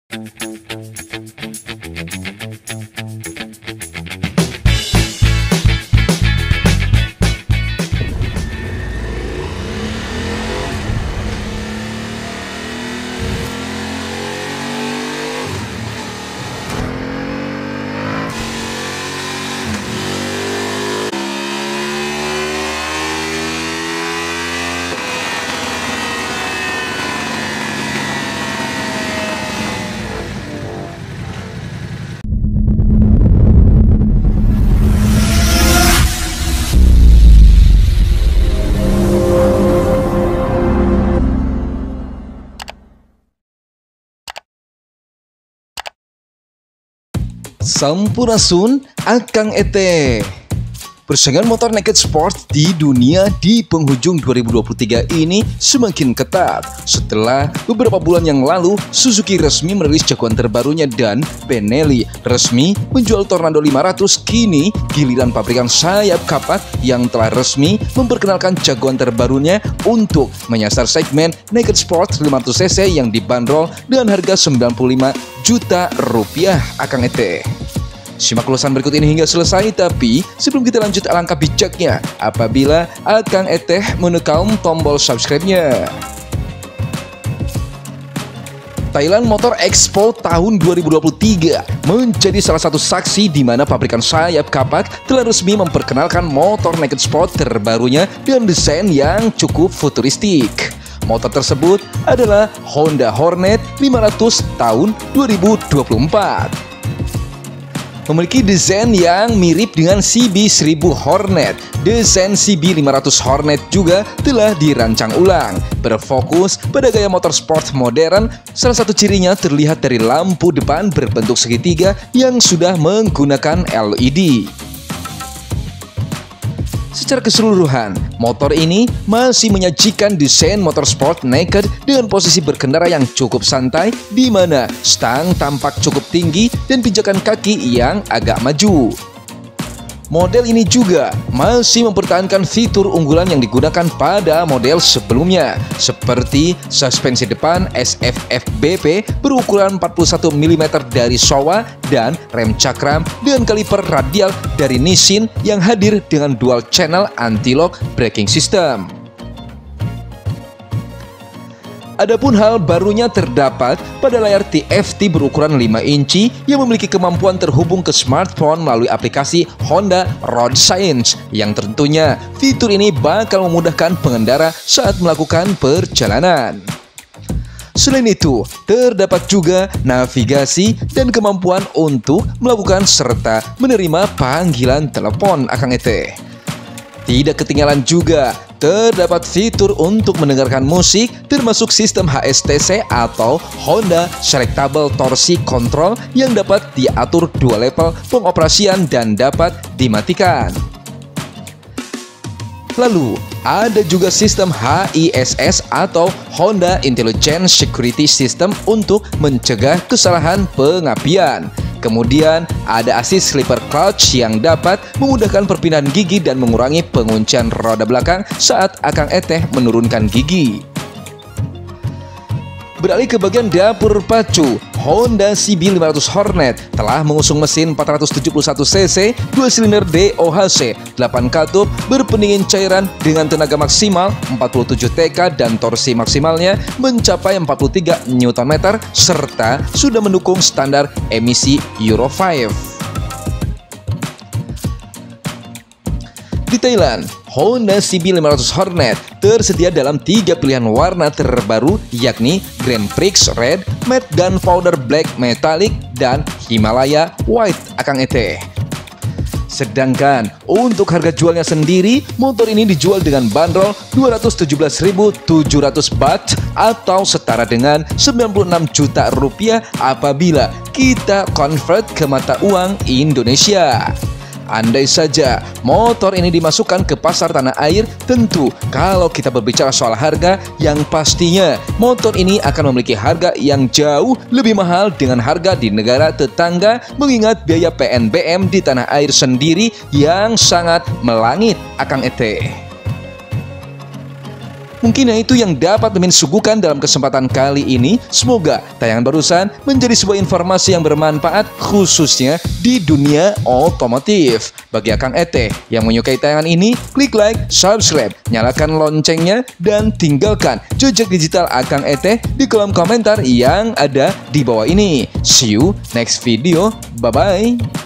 Sampurasun, Akang Ete. Persaingan motor naked sport di dunia di penghujung 2023 ini semakin ketat setelah beberapa bulan yang lalu Suzuki resmi merilis jagoan terbarunya dan Benelli resmi menjual Tornado 500. Kini giliran pabrikan sayap kapak yang telah resmi memperkenalkan jagoan terbarunya untuk menyasar segmen naked sport 500cc yang dibanderol dengan harga 95 juta rupiah. Akang Ete, simak ulasan berikut ini hingga selesai, tapi sebelum kita lanjut alangkah bijaknya apabila Akang Ete menekan tombol subscribe-nya. Thailand Motor Expo tahun 2023 menjadi salah satu saksi di mana pabrikan sayap kapak telah resmi memperkenalkan motor naked sport terbarunya dengan desain yang cukup futuristik. Motor tersebut adalah Honda Hornet 500 tahun 2024. Memiliki desain yang mirip dengan CB1000 Hornet. Desain CB500 Hornet juga telah dirancang ulang, berfokus pada gaya motorsport modern. Salah satu cirinya terlihat dari lampu depan berbentuk segitiga yang sudah menggunakan LED. Secara keseluruhan, motor ini masih menyajikan desain motorsport naked dengan posisi berkendara yang cukup santai, di mana stang tampak cukup tinggi dan pijakan kaki yang agak maju. Model ini juga masih mempertahankan fitur unggulan yang digunakan pada model sebelumnya, seperti suspensi depan SFFBP berukuran 41 mm dari Showa dan rem cakram dengan kaliper radial dari Nissin yang hadir dengan dual channel anti-lock braking system. Adapun hal barunya terdapat pada layar TFT berukuran 5 inci yang memiliki kemampuan terhubung ke smartphone melalui aplikasi Honda Road Science, yang tentunya fitur ini bakal memudahkan pengendara saat melakukan perjalanan. Selain itu, terdapat juga navigasi dan kemampuan untuk melakukan serta menerima panggilan telepon. Akang Ete, tidak ketinggalan juga terdapat fitur untuk mendengarkan musik, termasuk sistem HSTC atau Honda Selectable Torsi Control yang dapat diatur 2 level pengoperasian dan dapat dimatikan. Lalu, ada juga sistem HISS atau Honda Intelligent Security System untuk mencegah kesalahan pengapian. Kemudian ada assist slipper clutch yang dapat memudahkan perpindahan gigi dan mengurangi penguncian roda belakang saat Akang Ete menurunkan gigi. Beralih ke bagian dapur pacu, Honda CB500 Hornet telah mengusung mesin 471cc 2 silinder DOHC 8 katup berpendingin cairan dengan tenaga maksimal 47 TK dan torsi maksimalnya mencapai 43 Nm serta sudah mendukung standar emisi Euro 5. Di Thailand, Honda CB500 Hornet tersedia dalam 3 pilihan warna terbaru, yakni Grand Prix Red, Matte Gunpowder Black Metallic, dan Himalaya White. Akang Ete, sedangkan untuk harga jualnya sendiri, motor ini dijual dengan bandrol 217.700 baht atau setara dengan 96 juta rupiah apabila kita convert ke mata uang Indonesia. Andai saja motor ini dimasukkan ke pasar tanah air, tentu kalau kita berbicara soal harga, yang pastinya motor ini akan memiliki harga yang jauh lebih mahal dengan harga di negara tetangga, mengingat biaya PNBM di tanah air sendiri yang sangat melangit. Akang Ete, Mungkin itu yang dapat Mimin suguhkan dalam kesempatan kali ini. Semoga tayangan barusan menjadi sebuah informasi yang bermanfaat khususnya di dunia otomotif. Bagi Akang Eteh yang menyukai tayangan ini, klik like, subscribe, nyalakan loncengnya, dan tinggalkan jejak digital Akang Eteh di kolom komentar yang ada di bawah ini. See you next video. Bye-bye.